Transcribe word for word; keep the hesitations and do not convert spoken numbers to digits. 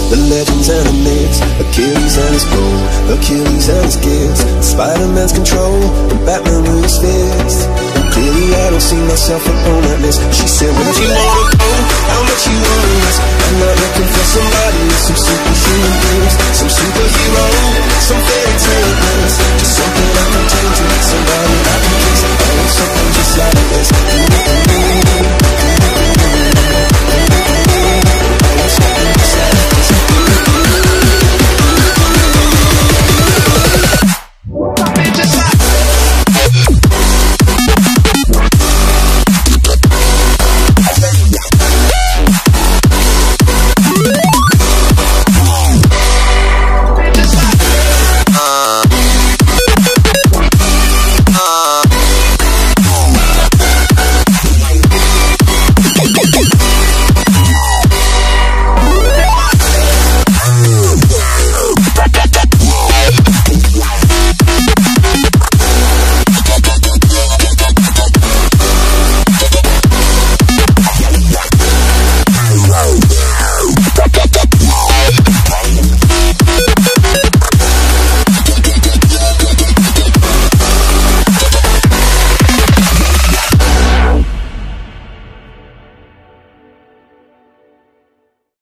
the legends and the myths, Achilles and his bow, Achilles and his gifts, Spider-Man's control, and Batman with his fists. And clearly I don't see myself upon that list. She said, where'd you